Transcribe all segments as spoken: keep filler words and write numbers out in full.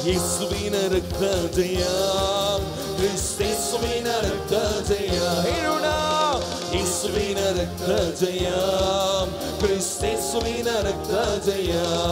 ಯೇಸುವಿನ ರಕ್ತ ಜಯ, ಕ್ರಿಸ್ತೇಸುವಿನ ರಕ್ತ ಜಯ. ಹೇಳೋಣ, ಯೇಸುವಿನ ರಕ್ತ ಜಯ, ಕ್ರಿಸ್ತೇಸುವಿನ ರಕ್ತ ಜಯ.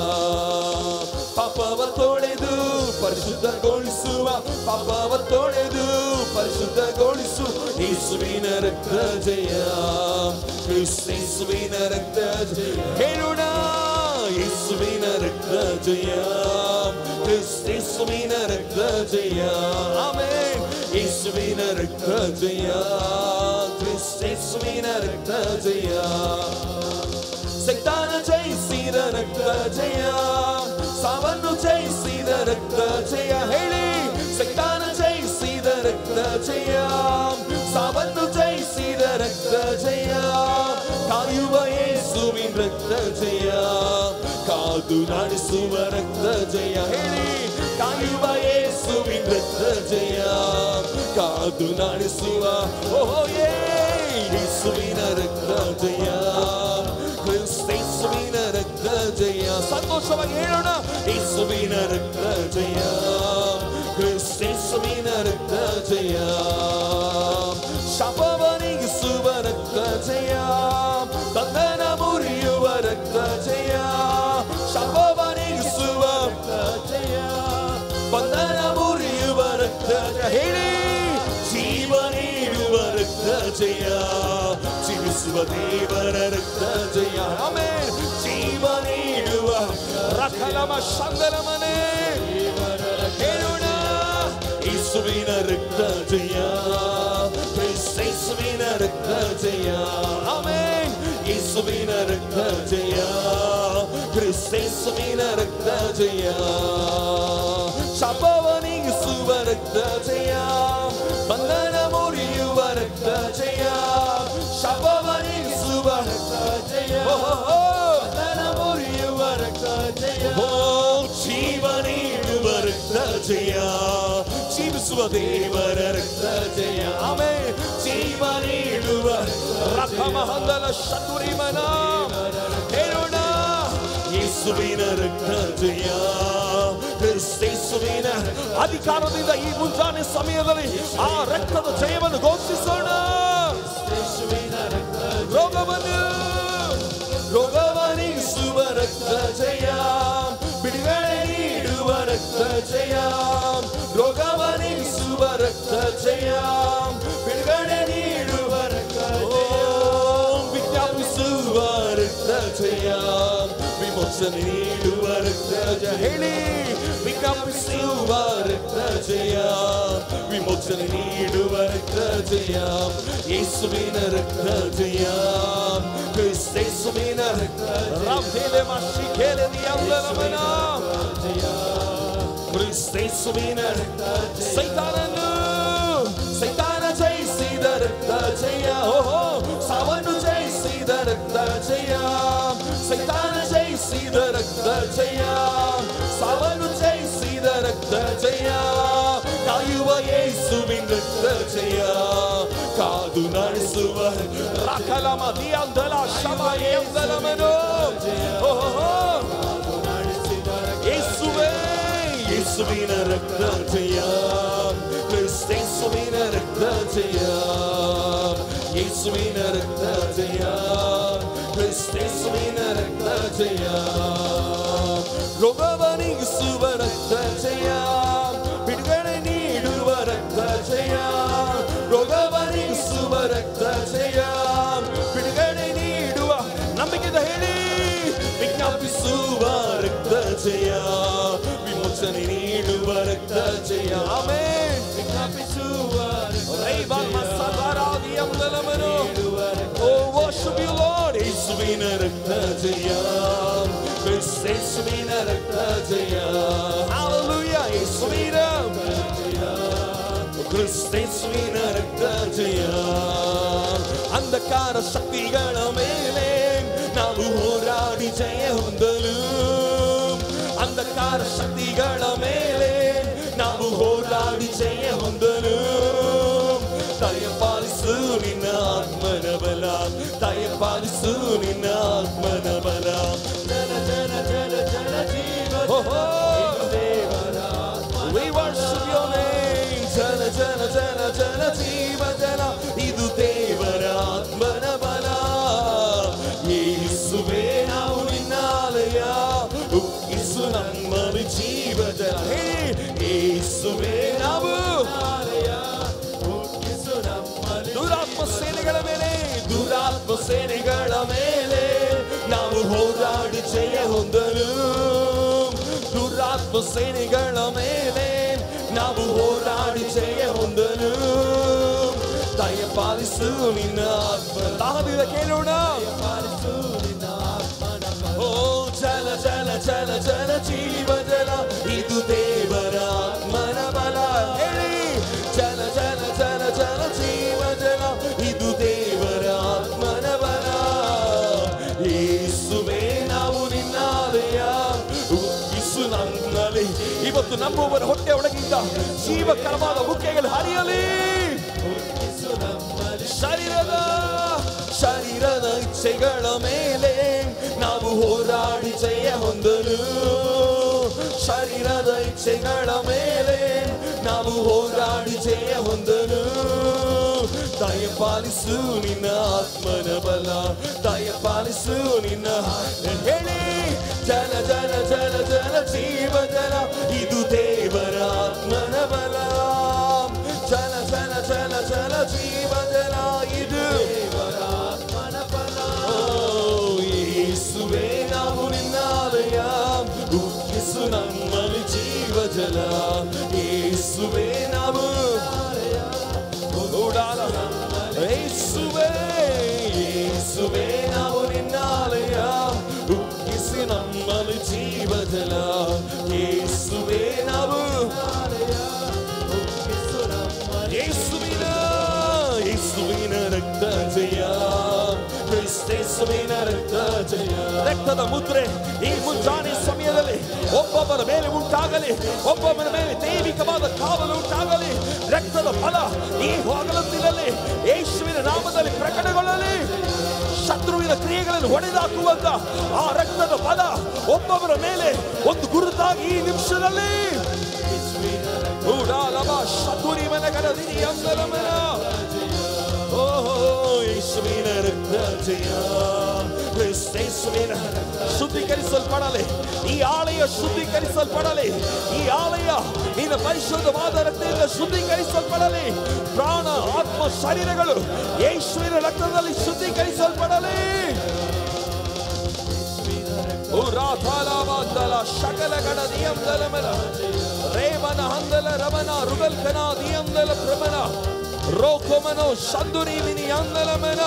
ಪಾಪವ ತೊಳೆದು ಪರಿಶುದ್ಧಗೊಳಿಸುವ, ಪಾಪವ ತೊಳೆದು ಪರಿಶುದ್ಧಗೊಳಿಸು ಯೇಸುವಿನ ರಕ್ತ ಜಯ, ಕ್ರಿಸ್ತೇಸುವಿನ ರಕ್ತ ಜಯ. ಹೇಳೋಣ, ಯೇಸುವಿನ ರಕ್ತ ಜಯ, ಕ್ರಿಸ್ತೇಸುವಿನ ರಕ್ತ ಜಯ. ಆಮೆನ್. ಯೇಸುವಿನ ರಕ್ತ ಜಯ, ಕ್ರಿಸ್ತೇಸುವಿನ ರಕ್ತ ಜಯ. ಸೈತಾನ ಜಯಿಸಿದ ರಕ್ತ ಜಯ, ಸಾವನ್ನು ಜಯಿಸಿದ ರಕ್ತ ಜಯ. ಹೇಳಿ, ಸೈತಾನ ಜಯಿಸಿದ ರಕ್ತ ಜಯ, ಸಾವನ್ನು ಜಯಿಸಿದ ರಕ್ತ ಜಯ. ಕಾಯುವ ಯೇಸುವಿನ ರಕ್ತ ಜಯ, ಕಾದು ನಡೆಸುವ ರಕ್ತ ಜಯ. ಹೇಳಿ, ಕಾಯುವ ಯೇಸುವಿನ ರಕ್ತ ಜಯ, ಕಾದು ನಡೆಸುವ ಓಹೋ ಯೇಸುವಿನ ರಕ್ತ ಜಯ, ಕ್ರಿಸ್ತೇಸುವಿನ ರಕ್ತ ಜಯ. ಸಂತೋಷವಾಗಿ ಹೇಳೋಣ, ಯೇಸುವಿನ ರಕ್ತ ಜಯ, ಕ್ರಿಸ್ತೇಸುವಿನ ರಕ್ತ ಜಯ. ಶಾಪವನಿಗಿಸುವ ರಕ್ತ ಜಯ, ಬಂಧನ ಮುರಿಯುವ ರಕ್ತ ಜಯ. ಶಾಪವನಿಗಿಸುವ ರಕ್ತ ಜಯ, ಬಂಧನ ಮುರಿಯುವ ರಕ್ತ ಜಯ. ಹೇಳಿ, ಜೀವ ನೀಡುವ ರಕ್ತ ಜಯ, ಜೀವಿಸುವ ದೇವರ ರಕ್ತ ಜಯ. ಆಮೆನ್. ಜೀವ ನೀಡುವ ರಕಲಮ ಶಂಗಲಮನೆ. ಹೇಳೋಣ, ಯೇಸುವಿನ ರಕ್ತ ಜಯ, ಕ್ರಿಸ್ತೇಸುವಿನ ರಕ್ತ ಜಯ. ಆಮೆನ್. ಯೇಸುವಿನ ರಕ್ತ ಜಯ, ಕ್ರಿಸ್ತೇಸುವಿನ ರಕ್ತ ಜಯ. ಶಾಪವನಿಗಿಸುವ ರಕ್ತ ಜಯ, ಬಂಧನ ಮುರಿಯುವ ರಕ್ತ ಜಯ. ಶಾಪವನಿಗಿಸುವ ರಕ್ತ ಜಯ, ಬಂಧನ ಮುರಿಯುವ ರಕ್ತ ಜಯ. ಓ, ಜೀವ ನೀಡುವ ರಕ್ತ ಜಯ, ಜೀವಿಸುವ ದೇವರ ರಕ್ತ ಜಯ. ಆಮೆನ್. ಜೀವ ನೀಡುವ ರಕಮಹಂದಲ ಶತುರಿಮನ. ಹೇಳೋಣ, ಯೇಸುವಿನ ರಕ್ತ ಜಯ, ಕ್ರಿಸ್ತೇಸುವಿನ ಅಧಿಕಾರದಿಂದ ಈ ಮುಂಜಾನೆ ಸಮಯದಲ್ಲಿ ಆ ರಕ್ತದ ಜಯವನ್ನು ಘೋಷಿಸೋಣ. ರೋಗವನ್ನು ರೋಗವನಿಗಿಸುವ ರಕ್ತ ಜಯ, ಬಿಡುಗಡೆ ನೀಡುವ ರಕ್ತ ಜಯ. ರೋಗವನಿಗಿಸುವ ರಕ್ತ ಜಯ, ಬಿಡುಗಡೆ ನೀಡುವ ರಕ್ತ ಜಯ. ವಿಜ್ಞಾಪಿಸುವ ರಕ್ತ ಜಯ, ವಿಮೋಚನೆ ನೀಡುವ ರಕ್ತ ಜಯ. ಹೇಳಿ, ವಿಜ್ಞಾಪಿಸುವ ರಕ್ತ ಜಯ, ವಿಮೋಚನೆ ನೀಡುವ ರಕ್ತ ಜಯ. ಯೇಸುವಿನ ರಕ್ತ ಜಯ, ಕ್ರಿಸ್ತೇಸುವಿನ ರಕ್ತ ಜಯ. ಕ್ರಿಸ್ತೇಸುವಿನ ರಕ್ತ ಜಯ. ಸೈತಾನನು ಸೈತಾನ ಜಯಿಸಿದ ರಕ್ತ ಜಯ, ಓಹೋ ಸಾವನ್ನು ಜಯಿಸಿದ ರಕ್ತ ಜಯ. ಸೈತಾನ ಜಯಿಸಿದ ರಕ್ತ ಜಯ, ಸಾವನ್ನು ಜಯಿಸಿದ ರಕ್ತ ಜಯ. ಕಾಯುವ ಯೇಸುವಿನ ರಕ್ತ ಜಯ, ಕಾದು ನಡೆಸುವ ರಕಲಮ ದಿಯಂದಲ ಶಮಯಂದಲಮನೋ. ಓಹೋ, ಯೇಸುವೇ, ಯೇಸುವಿನ ರಕ್ತ ಜಯ, ಕ್ರಿಸ್ತೇಸುವಿನ ರಕ್ತ ಜಯ. ಯೇಸುವಿನ ರಕ್ತ ಜಯ, ಕ್ರಿಸ್ತೇಸುವಿನ ರಕ್ತ ಜಯ. ರೋಗವನಿಗಿಸುವ ರಕ್ತ ಜಯ, ಬಿಡುಗಡೆ ನೀಡುವ ರಕ್ತ ಜಯ. ರೋಗವನಿಗಿಸುವ ರಕ್ತ ಜಯ, ಬಿಡುಗಡೆ ನೀಡುವ ನಂಬಿಕೆದ ಹೇಳಿ, ವಿಜ್ಞಾಪಿಸುವ ರಕ್ತ ಜಯ, ವಿಮೋಚನೆ ನೀಡುವ ರಕ್ತ ಜಯ. ಆಮೆನ್. ವಿಜ್ಞಾಪಿಸುವ Oh, worship you, Lord. ಯೇಸುವಿನ ರಕ್ತ ಜಯ, ಕ್ರಿಸ್ತೇಸುವಿನ ರಕ್ತ ಜಯ. Hallelujah. ಯೇಸುವಿನ ಜಯ, ಕ್ರಿಸ್ತೇಸುವಿನ ರಕ್ತ ಜಯ. ಅಂಧಕಾರ ಶಕ್ತಿಗಳ ಮೇಲೆ ನಾವು ಹೋರಾಡಿ ಜಯ ಹೊಂದಲು, ಅಂಧಕಾರ ಶಕ್ತಿಗಳ ಮೇಲೆ ನಾವು ಹೋರಾಡಿ ಜಯ ಹೊಂದಲು. ದಯಪಾಲಿಸು ನಿನ್ನ ಆತ್ಮನ ಬಲ, ದಯಪಾಲಿಸು ನಿನ್ನ ಆತ್ಮನ ಬಲ. ಜನ ಜನ ಜನ ಜನ ಜೀವ ದೇವರ ಯೇಸುವೇ ನಾವು ದುರಾತ್ಮ ಸೇನೆಗಳ ಮೇಲೆ ದುರಾತ್ಮ ಸೇನೆಗಳ ಮೇಲೆ ನಾವು ಹೋರಾಡಿ ಜಯ ಹೊಂದಲು ದುರಾತ್ಮ ಸೇನೆಗಳ ಮೇಲೆ ನಾವು ಹೋರಾಡಿ ಜಯ ಹೊಂದಲು ದಯಪಾಲಿಸು ನಿನ್ನ ಆತ್ಮ ದಾಹದಿಂದ ಕೇಳೋಣ ಓ ಜಲ ಜಲ ಜಲ ಜಲ ಜೀವ ಜಲ ಇದು ದೇವರ ಆತ್ಮನ ಬಲ ಹೇಳಿ ಜಲ ಜಲ ಜಲ ಜಲ ಜೀವ ಜಲ ಇದು ದೇವರ ಆತ್ಮನ ಬಲ ಯೇಸುವೇ ನಾವು ನಿನ್ನಾಲಯ ಉಕ್ಕಿಸು ನನ್ನಲ್ಲಿ ಇವತ್ತು ನಂಬುವವರ ಹೊಟ್ಟೆ ಒಳಗಿಂದ ಜೀವಕರವಾದ ಬುಕ್ಕೆಗಳು ಹರಿಯಲಿ ಶರೀರದ ಶರೀರದ ಇಚ್ಛೆಗಳ ಮೇಲೆ ನಾವು ಹೋರಾಡಿ ಜಯ ಹೊಂದಲು ಶರೀರದ ಇಚ್ಛೆಗಳ ಮೇಲೆ ನಾವು ಹೋರಾಡಿ ಜಯ ಹೊಂದಲು ದಯಪಾಲಿಸು ನಿನ್ನ ಆತ್ಮನ ಬಲ ದಯಪಾಲಿಸು ನಿನ್ನ ಹೇಳಿ ಜಲ ಜಲ ಜಲ ಜಲ ಜೀವ ಜಲ ಇದು ದೇವರ ಆತ್ಮನ ಬಲ ಜಲ ಜಲ ಜಲ ಜಲ ಜೀವ ಜಲ ಇದು ದೇವರ ಆತ್ಮನ ಬಲ ಯೇಸುವೇ ನಾವು ನಿನ್ನಾಲಯ ಉಕ್ಕಿಸು ನಮ್ಮಲ್ಲಿ ಜೀವ ಜಲ ಯೇಸುವೇ ನಾವು ಯೇಸುವೇ ಯೇಸುವೇ ನಾವು ನಿನ್ನಾಲಯ ಉಕ್ಕಿಸಿ ನಮ್ಮಲ್ಲಿ ಜೀವ ಜಲ ಯೇಸುವೇ ನಾವು ಯೇಸುವಿನ ಯೇಸುವಿನ ರಕ್ತ ಜಯ ಕ್ರಿಸ್ತೇಸುವಿನ ರಕ್ತ ಜಯ ರಕ್ತದ ಮುದ್ರೆ ಈ ಮುಂಜಾನೆ ಸಮಯದಲ್ಲಿ ಒಬ್ಬೊಬ್ಬರ ಮೇಲೆ ಉಂಟಾಗಲಿ ಒಬ್ಬೊಬ್ಬರ ಮೇಲೆ ದೈವಿಕವಾದ ಕಾವಲು ಉಂಟಾಗಲಿ ರಕ್ತದ ಫಲ ಈ ಹೊಗಳತ್ತಿನಲ್ಲಿ ಯೇಸುವಿನ ನಾಮದಲ್ಲಿ ಪ್ರಕಟಗೊಳ್ಳಲಿ ಶತ್ರುವಿನ ಕ್ರಿಯೆಗಳನ್ನು ಹೊಡೆದಾಕುವಂತ ಆ ರಕ್ತದ ಫಲ ಒಬ್ಬೊಬ್ಬರ ಮೇಲೆ ಒಂದು ಗುರುತಾಗಿ ಈ ನಿಮಿಷದಲ್ಲಿ ಶತುರಿ ಮನಗರ ಅಂಗಲಮನ ಓಹೋ ಯೇಸುವಿನ ರಕ್ತ ಜಯ ಕ್ರಿಸ್ತೇಸುವಿನ ಶುದ್ಧೀಕರಿಸಲ್ಪಡಲಿ ಈ ಆಲಯ ಶುದ್ಧೀಕರಿಸಲ್ಪಡಲಿ ಈ ಆಲಯ ನಿನ್ನ ಪರಿಶುದ್ಧವಾದ ರಕ್ತದಿಂದ ಶುದ್ಧೀಕರಿಸಲ್ಪಡಲಿ ಪ್ರಾಣ ಆತ್ಮ ಶರೀರಗಳು ಯೇಸುವಿನ ರಕ್ತದಲ್ಲಿ ಶುದ್ಧೀಕರಿಸಲ್ಪಡಲಿ ಶಕಲ ಗಣ ದಿಯಂದಲ ಮನ ರೇಮನ ಹಂದಲ ರಮನ ರುಗಲ್ಕನ ದಿಯಂದಲ ಪ್ರಮನ ರೋಕೋಮನೋ ಶಂದುರಿ ಮಿನಿ ಅಂದಲ ಮನ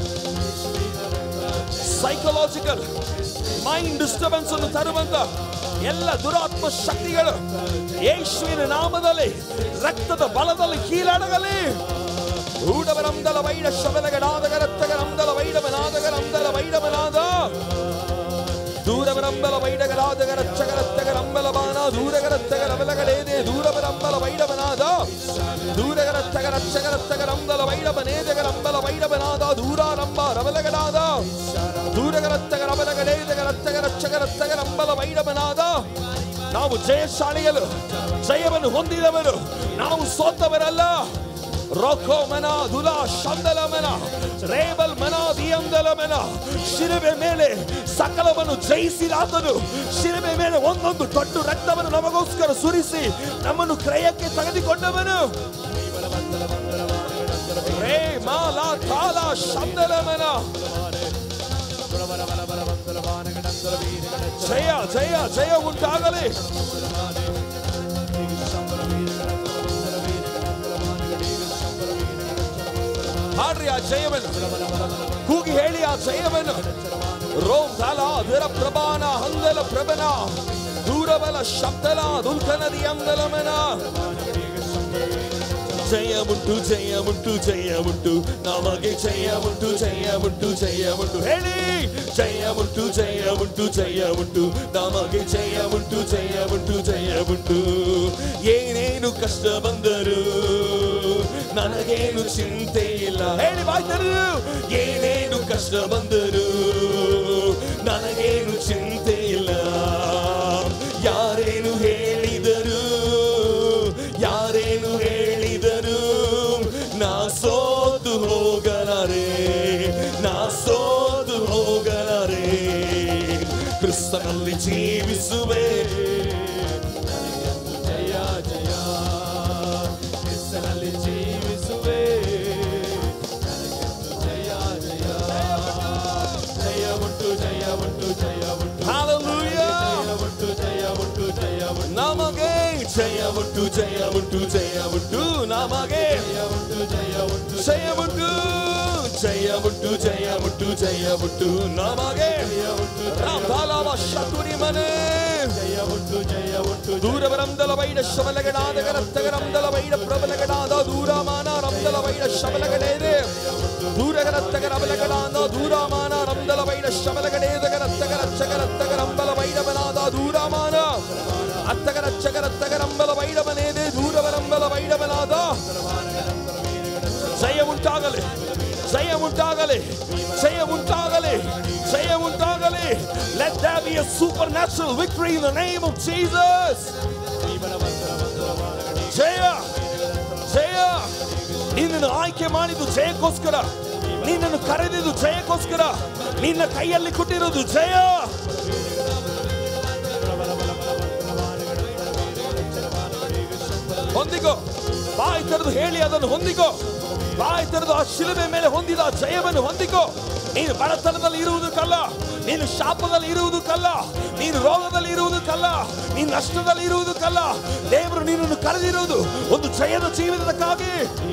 ಸೈಕಲಾಜಿಕಲ್ ಮೈಂಡ್ ಡಿಸ್ಟರ್ಬೆನ್ಸ್ ಅನ್ನು ತರುವಂತ ಎಲ್ಲ ದುರಾತ್ಮ ಶಕ್ತಿಗಳು ಯೇಸುವಿನ ನಾಮದಲ್ಲಿ ರಕ್ತದ ಬಲದಲ್ಲಿ ಕೀಳಡಗಲಿ ಊಡವರಂದಲ ವೈಡ ಶಬಲಗಡಾದಗರತ್ತಗರಂದಲ ವೈಡವನಾದಗರಂದಲ ವೈಡವನಾದ ದೂರವರಂಬಲ ವೈಡಗರಾದಗರಚ್ಚಗರತ್ತಗರಂಬಲಬಾನ ದೂರಗರತ್ತಗರಬಲಗಡೇದೆ ದೂರವರಂಬಲ ವೈಡವನಾದ ದೂರಗರತ್ತಗರಚ್ಚಗರತ್ತಗರಂಬಲ ವೈಡವನೇದಗರಂಬಲ ವೈಡವನಾದ ದೂರಾರಂಬ ರಬಲಗಡಾದ ದೂರಗರತ್ತಗರಬಲಗಡೇದಗರತ್ತಗರಚ್ಚಗರತ್ತಗರಂಬಲ ವೈಡವನಾದ ನಾವು ಜಯಶಾಲಿಗಳು ಜಯವನ್ನು ಹೊಂದಿದವರು ನಾವು ಸೋತವರಲ್ಲ ರೋಕೋ ಮನ ದುಲಾ ಶಂದಲ ಮನ ರೇಬಲ್ ಮನ ದಿಯಂದಲ ಮನ ಶಿರಬೆ ಮೇಲೆ ಸಕಲವನ್ನು ಜಯಿಸಿದಾತನು ಶಿರಬೆ ಮೇಲೆ ಒಂದೊಂದು ದೊಡ್ಡ ರಕ್ತವನ್ನು ನಮಗೋಸ್ಕರ ಸುರಿಸಿ ನಮ್ಮನ್ನು ಕ್ರಯಕ್ಕೆ ತೆಗೆದುಕೊಂಡವನು ರೇ ಮಾಲಾ ತಾಲಾ ಶಂದಲ ಮನ ಜಯ ಜಯ ಜಯ ಉಂಟಾಗಲಿ ಹಾಡ್ರಿ ಆ ಜಯವನ್ನು ಕೂಗಿ ಹೇಳಿ ಆ ಜಯವನ್ನು ರೋಮ್ ದಾಲ ಅದರ ಪ್ರಭಾನ ಹಂದಲ ಪ್ರಭನ ದೂರಬಲ ಶಬ್ದಲ ದುಲ್ಕನದಿ ಅಂದಲಮನ ಜಯ ಉಂಟು ಜಯ ಉಂಟು ಜಯ ಉಂಟು ನಮಗೆ ಜಯ ಉಂಟು ಜಯ ಉಂಟು ಜಯ ಉಂಟು ಹೇಳಿ ಜಯ ಉಂಟು ಜಯ ಉಂಟು ಜಯ ಉಂಟು ನಮಗೆ ಜಯ ಉಂಟು ಜಯ ಉಂಟು ಜಯ ಉಂಟು ಏನೇನು ಕಷ್ಟ ಬಂದರು ನನಗೇನು ಚಿಂತೆ ಇಲ್ಲ ಹೇಳಿ ಬಾಯ್ತರು ಏನೇನು ಕಷ್ಟ ಬಂದರು ನನಗೇನು ಚಿಂತೆ ಇಲ್ಲ ಯಾರೇನು ಹೇಳಿದರು ಯಾರೇನು ಹೇಳಿದರು ನಾ ಸೋತು ಹೋಗಲಾರೆ ನಾ ಸೋತು ಹೋಗಲಾರೆ ಕ್ರಿಸ್ತನಲ್ಲಿ ಜೀವಿಸುವೆ ಜಯ ಜಯ Hallelujah. ನಮಗೆ ಜಯ ಉಂಟು ಜಯ ಉಂಟು ಜಯ ಉಂಟು ನಮಗೆ ಜಯ ಉಂಟು ಜಯ ಉಂಟು ಜಯ ಉಂಟು ಜಯ ಉಂಟು ನಮಗೆ ರಾಮಲಾವ ಶತುರಿ ಮನೆ ದೂರವರಂದಲ ವೈಡ ಶಬಲಗಡಾದ ಗರತ್ತಗರಂದಲ ವೈಡ ಪ್ರಬಲಗಡಾದ ದೂರಮಾನ ರಂದಲ ವೈಡ ಶಬಲಗಡೇದೆ ದೂರಗರತ್ತಗರಬಲಗಡಾದ ದೂರಮಾನ ರಂದಲ ವೈಡ ಶಬಲಗಡೇದ ಗರತ್ತಗರಚ್ಚಗರತ್ತಗರಂಬಲ ವೈಡವನಾದ ದೂರಮಾನ ಅತ್ತಗರಚ್ಚಗರತ್ತಗರಂಬಲ ವೈಡವನೇದೆ ದೂರವರಂಬಲ ವೈಡವನಾದ ಜಯ ಉಂಟಾಗಲಿ ಜಯ ಉಂಟಾಗಲಿ ಜಯ ಉಂಟಾಗಲಿ ಜಯ ಉಂಟಾಗಲಿ. Let there be a supernatural victory in the name of Jesus. ಜಯ ಜಯ. ನಿನ್ನನ್ನು ಆಯ್ಕೆ ಮಾಡಿದ್ದು ಜಯಕ್ಕೋಸ್ಕರ, ನಿನ್ನನ್ನು ಕರೆದಿದ್ದು ಜಯಕ್ಕೋಸ್ಕರ, ನಿನ್ನ ಕೈಯಲ್ಲಿ ಕೊಟ್ಟಿರೋದು ಜಯ. ಹೊಂದಿಕೋ, ಬಾಯಿ ತೆರೆದು ಹೇಳಿ ಅದನ್ನು ಹೊಂದಿಕೋ. ಬಾಯಿ ತೆರೆದು ಆ ಶಿಲುಬೆ ಮೇಲೆ ಹೊಂದಿದ ಜಯವನ್ನು ಹೊಂದಿಕೋ. ನೀನು ಬಡತನದಲ್ಲಿ ಇರುವುದಕ್ಕಲ್ಲ, ನೀನು ಶಾಪದಲ್ಲಿ ಇರುವುದಕ್ಕಲ್ಲ, ನೀನು ರೋಗದಲ್ಲಿ ಇರುವುದಕ್ಕಲ್ಲ, ನೀನು ನಷ್ಟದಲ್ಲಿ ಇರುವುದಕ್ಕಲ್ಲ. ದೇವರು ನಿನ್ನನ್ನು ಕರೆದಿರುವುದು ಒಂದು ಜಯದ ಜೀವಿತಕ್ಕಾಗಿ.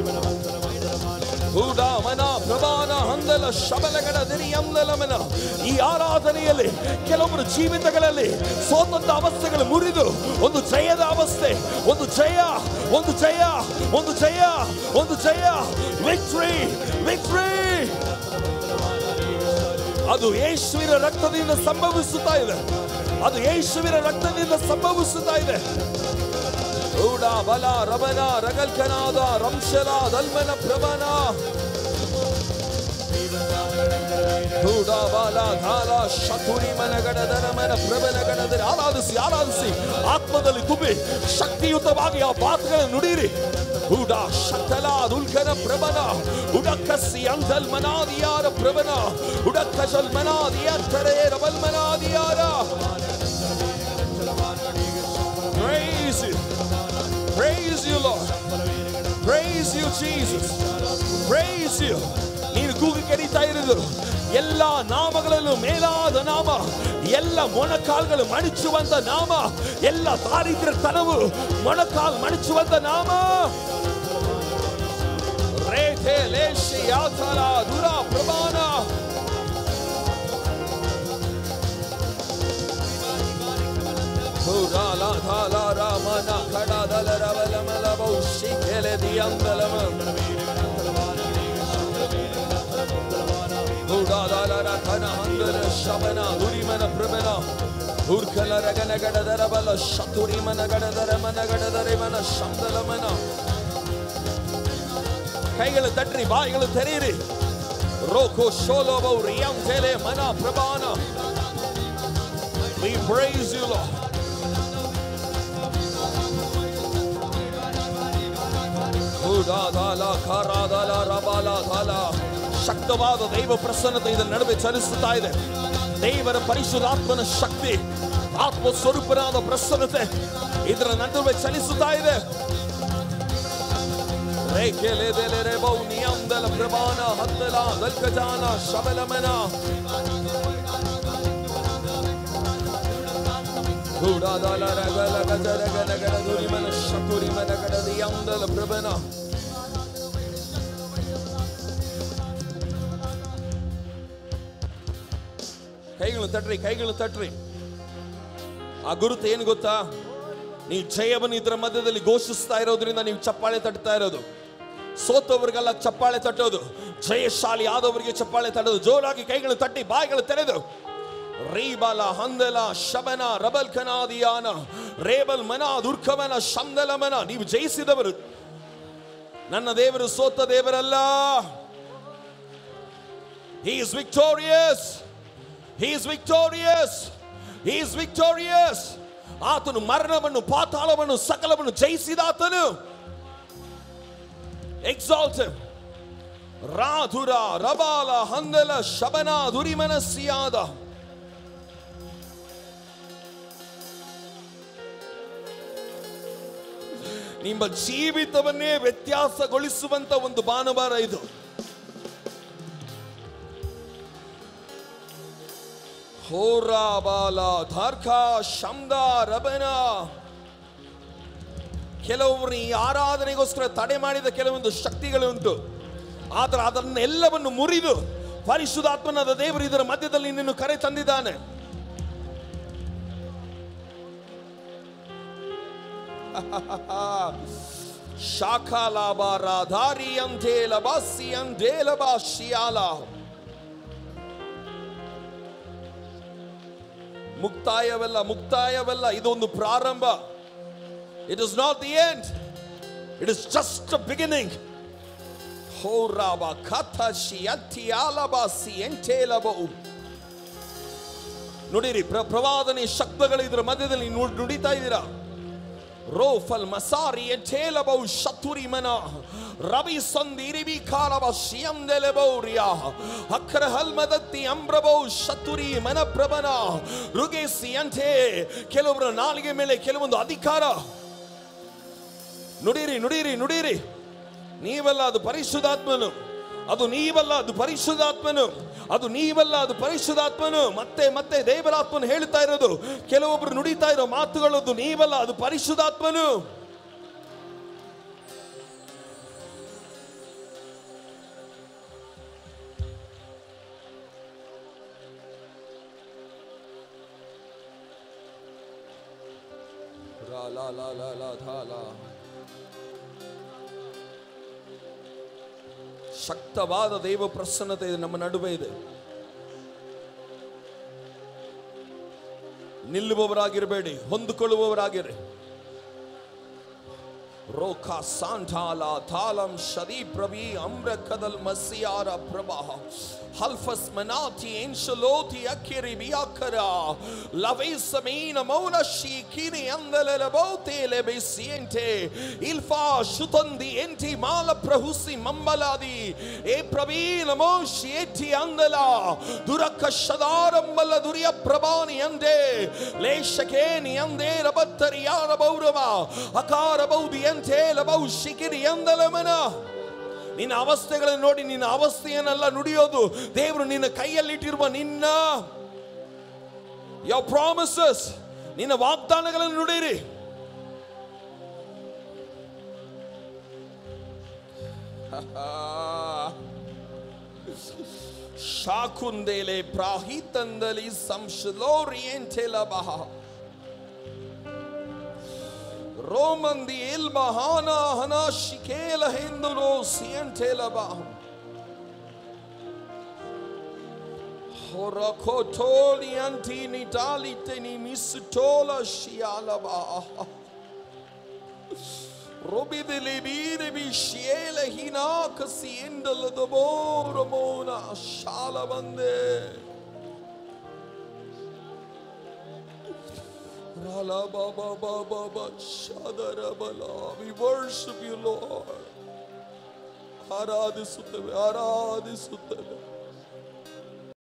ಈ ಆರಾಧನೆಯಲ್ಲಿ ಕೆಲವೊಬ್ಬರು ಜೀವಿತಗಳಲ್ಲಿ ಸೋತಂತ ಅವಸ್ಥೆಗಳು ಮುರಿದು ಒಂದು ಜಯದ ಅವಸ್ಥೆ, ಒಂದು ಜಯ, ಒಂದು ಜಯ, ಒಂದು ಜಯ, ಒಂದು ಜಯ, ವಿಕ್ಟರಿ, ವಿಕ್ಟರಿ. ಅದು ಯೇಸುವಿನ ರಕ್ತದಿಂದ ಸಂಭವಿಸುತ್ತಾ ಇದೆ. ಅದು ಯೇಸುವಿನ ರಕ್ತದಿಂದ ಸಂಭವಿಸುತ್ತಾ ಇದೆ. ಊಡ ಬಲ ರಮನ ರಗಲ್ಕನಾದ ರಂಶಲ ದಲ್ಮನ ಪ್ರಭನ ಊಡ ಬಲ ಧಾಲ ಶತುರಿ ಮನಗಡದರ ಮನ ಪ್ರಭನ ಗಡದರೆ ಆರಾಧಿಸಿ ಆರಾಧಿಸಿ ಆತ್ಮದಲ್ಲಿ ತುಂಬಿ ಶಕ್ತಿಯುತವಾಗಿ ಆ ಮಾತುಗಳನ್ನು ನುಡಿರಿ. ಉಡ ಶಕಲ ದುಲ್ಕನ ಪ್ರಭನ ಉಡಕ್ಕಸಿ ಅಂಜಲ್ ಮನಾದಿಯಾರ ಪ್ರಭನ ಉಡಕ್ಕಜಲ್ ಮನಾದಿಯ ತರೆ ರಬಲ್ ಮನಾದಿಯಾರ. Praise you. Praise you, Lord. Praise you, Jesus. Praise you. ನೀನು ಕೂಗಿ ಕರೀತಾ ಇರೋದು ಎಲ್ಲ ನಾಮಗಳಲ್ಲೂ ಮೇಲಾದ ನಾಮ, ಎಲ್ಲ ಮೊಣಕಾಲ್ಗಳು ಮಣಿಚುವಂತ ನಾಮ, ಎಲ್ಲ ದಾರಿದ್ರ್ಯತನವು ಮೊಣಕಾಲ್ ಮಣಿಚುವಂತ ನಾಮ. ರೇಖೆ ಲೇಷಿ ಯಾತಲ ದುರ ಪ್ರಮಾಣ ಧಾಲ ಧಾಲ ರಾಮನ ಕಡದಲ ರವಲಮಲ ಬಹುಶಿ ಕೆಲೆದಿ ಅಂದಲಮ ಹುಡಾದಲ ಕನ ಹಂದಲ ಶಬನ ದುರಿಮನ ಪ್ರಬನ ಹುರ್ಕಲ ರಗನ ಗಡದರ ಬಲ ಶತುರಿ ಮನ ಗಡದರ ಮನ ಗಡದರೆ ಮನ ಶಬ್ದಲ ಮನ. ಕೈಗಳು ತಟ್ರಿ, ಬಾಯಿಗಳು ತೆರೀರಿ. ರೋಕೋ ಶೋಲೋ ಬೌ ರಿಯಂ ತೆಲೆ ಮನ ಪ್ರಭಾನ. We praise you, Lord. ಶಕ್ತವಾದ ದೈವ ಪ್ರಸನ್ನತೆ ಇದರ ನಡುವೆ ಚಲಿಸುತ್ತಾ ಇದೆ. ದೇವರ ಪರಿಶುದ್ಧಾತ್ಮನ ಶಕ್ತಿ, ಆತ್ಮ ಸ್ವರೂಪನಾದ ಪ್ರಸನ್ನತೆ ಇದರ ನಡುವೆ ಚಲಿಸುತ್ತಾ ಇದೆ. ರೇಖೆಲೆ ದೆಲೆ ಬೌ ನಿಯಂದಲ ಪ್ರಭಾನ ಹತ್ತಲ ದಲ್ಕಜಾನ ಶಬಲಮನ ಹುಡಾದಲ ರಗಲ ಗಜರ ಗನ ಗಡ ದುರಿಮನ ಶತುರಿ ಮನ ಗಡದಿ ಅಂದಲ ಪ್ರಭನ. ಕೈಗಳು ತಟ್ರಿ, ಕೈಗಳು ತಟ್ರಿ. ಆ ಗುರುತು ಏನು ಗೊತ್ತಾ? ನೀವು ಜಯವನ್ನು ಇದರ ಮಧ್ಯದಲ್ಲಿ ಘೋಷಿಸ್ತಾ ಇರೋದ್ರಿಂದ ನೀವು ಚಪ್ಪಾಳೆ ತಟ್ತಾ ಇರೋದು. ಸೋತವರಿಗೆಲ್ಲ ಚಪ್ಪಾಳೆ ತಟ್ಟೋದು, ಜಯಶಾಲಿ ಆದವರಿಗೆ ಚಪ್ಪಾಳೆ ತಟ್ಟೋದು. ಜೋರಾಗಿ ಕೈಗಳು ತಟ್ಟಿ, ಬಾಯಿಗಳು ತೆರೆದು. ರೀಬಲ ಹಂದಲ ಶಬನ ರಬಲ್ ಕನಾದಿಯಾನ ರೇಬಲ್ ಮನ ದುರ್ಖಮನ ಶಂದಲ ಮನ. ನೀವು ಜಯಿಸಿದವರು. ನನ್ನ ದೇವರು ಸೋತ ದೇವರಲ್ಲ. He is victorious. He is victorious. He is victorious. ಆತನು ಮರಣವನ್ನು, ಪಾತಾಳವನ್ನು, ಸಕಲವನ್ನು ಜಯಿಸಿದಾತನು. Exalt him. ರಾಧುರ ರಬಾಲ ಹಂದಲ ಶಬನ ದುರಿಮನಸ್ಸಿಯಾದ. ನಿಮ್ಮ ಜೀವಿತವನ್ನೇ ವ್ಯತ್ಯಾಸಗೊಳಿಸುವಂತ ಒಂದು ಭಾನುವಾರ ಇದು. ಹೋರಾಬಾಲ ಧಾರ್ಕ ಶಮ್ದ ರಬನ. ಕೆಲವರು ಈ ಆರಾಧನೆಗೋಸ್ಕರ ತಡೆ ಮಾಡಿದ ಕೆಲವೊಂದು ಶಕ್ತಿಗಳು ಉಂಟು. ಆದರೆ ಅದನ್ನೆಲ್ಲವನ್ನು ಮುರಿದು ಪರಿಶುದ್ಧಾತ್ಮನಾದ ದೇವರು ಇದರ ಮಧ್ಯದಲ್ಲಿ ನಿನ್ನನ್ನು ಕರೆ ತಂದಿದ್ದಾನೆ. ಶಾಖಾಲಾಬಾರ ಧಾರಿ ಅಂಧೇಲ ಬಾಸಿ ಅಂಧೇಲ ಬಾಶಿಯಾಲ. ಮುಕ್ತಾಯವಲ್ಲ, ಮುಕ್ತಾಯವಲ್ಲ, ಇದೊಂದು ಪ್ರಾರಂಭ. It is not the end. It is just a beginning. Horaba katashi atialabasi entelabo. ನೋಡಿರಿ, ಪ್ರವಾದನೆ ಶಬ್ದಗಳು ಇದರ ಮಧ್ಯದಲ್ಲಿ ನುಡಿತಾ ಇದ್ದೀರಾ. ರೋಫಲ್ ಮಸಾರಿ ಎಂಟೇಲಬೌ ಶತುರಿ ಮನ ರವಿ ಸಂದಿರಿಬಿ ಕಾಲಬ ಶಿಯಂದೆಲೆಬೌರಿಯಾ ಅಕ್ರ ಹಲ್ಮದತ್ತಿ ಅಂಬ್ರಬೌ ಶತುರಿ ಮನ ಪ್ರಭನ ರುಗೇಸಿ ಅಂತೆ. ಕೆಲವರ ನಾಲಿಗೆ ಮೇಲೆ ಕೆಲವೊಂದು ಅಧಿಕಾರ. ನುಡಿರಿ ನುಡಿರಿ ನುಡಿರಿ. ನೀವಲ್ಲ, ಅದು ಪರಿಶುದ್ಧಾತ್ಮನು. ಅದು ನೀವಲ್ಲ, ಅದು ಪರಿಶುದ್ಧಾತ್ಮನು. ಅದು ನೀವಲ್ಲ, ಅದು ಪರಿಶುದ್ಧಾತ್ಮನು. ಮತ್ತೆ ಮತ್ತೆ ದೇವರಾತ್ಮನು ಹೇಳ್ತಾ ಇರೋದು, ಕೆಲವೊಬ್ರು ನುಡಿತಾ ಇರೋ ಮಾತುಗಳು, ಅದು ನೀವಲ್ಲ, ಅದು ಪರಿಶುದ್ಧಾತ್ಮನು. ರಾ ಲಾ ಲಾ ಲಾ ಲಾ ಧಾ ಲಾ. ಶಕ್ತವಾದ ದೈವ ಪ್ರಸನ್ನತೆ ನಮ್ಮ ನಡುವೆ ಇದೆ. ನಿಲ್ಲುವವರಾಗಿರಬೇಡಿ, ಹೊಂದಿಕೊಳ್ಳುವವರಾಗಿರಿ. ರೋಖಾ ಸಾಂಠಾಲ ಥಾಲಂ ಶರೀ ಪ್ರವಿ ಅಮ್ರ ಕದಲ್ ಮಸಿಯಾರ ಪ್ರಭಾಹ ಹಲ್ಫಸ್ ಮನಾತಿ ಎನ್ಶಲೋತಿ ಅಕ್ಕಿರಿ ಬಿಯಾಕರ ಲವೇ ಸಮೀನ ಮೌನ ಶೀಕಿನಿ ಅಂದಲಲ ಬಹುತೇಲೆ ಬೆಸಿಯಂತೆ ಇಲ್ಫಾ ಶುತಂದಿ ಎಂಟಿ ಮಾಲ ಪ್ರಹುಸಿ ಮಂಬಲಾದಿ ಏ ಪ್ರವೀ ನಮೋ ಶೇಟಿ ಅಂದಲ ದುರಕ ಶದಾರಂಬಲ ದುರಿಯ ಪ್ರಭಾನಿ ಅಂದೆ ಲೇಶಕೇನಿ ಅಂದೆ ರಬತ್ತರಿಯಾರ ಬೌರವ ಅಕಾರ ಬೌದಿ ಅಂತೆ ಲಬೌ ಶಿಕಿರಿ ಅಂದಲ ಮನ. ನಿನ್ನ ಅವಸ್ಥೆಗಳನ್ನು ನೋಡಿ ನಿನ್ನ ಅವಸ್ಥೆಯನ್ನೆಲ್ಲ ನುಡಿಯೋದು. ದೇವರು ನಿನ್ನ ಕೈಯಲ್ಲಿಟ್ಟಿರುವ ನಿನ್ನ your promises, ನಿನ್ನ ವಾಗ್ದಾನಗಳನ್ನು ನುಡಿರಿ. ಶಾಕುಂದೇಲೆ ಪ್ರಾಹಿತಂದಲಿ ಸಂಶಲೋರಿಯಂತೆಲಬಹ ರೋಮಂದಿ ಇಲ್ಮಹಾನ ಹನ ಶಿಕೇಲ ಹಿಂದುಲೋ ಸಿಯಂಟೆಲಬಾ ಹೊರಕೋಟೋಲಿ ಅಂಟಿನಿ ಟಾಲಿತೆನಿ ಮಿಸುಟೋಲ ಶಿಯಾಲಬಾ ರೋಬಿದಿಲಿ ಬೀರಿ ಬಿಶಿಯೇಲ ಹಿನಾಕ ಸಿಯಂಡಲದ ಬೋರಮೋನ ಶಾಲ ಬಂದೆ. We worship you, Lord. ಆರಾಧಿಸುತ್ತೇವೆ, ಆರಾಧಿಸುತ್ತೇವೆ.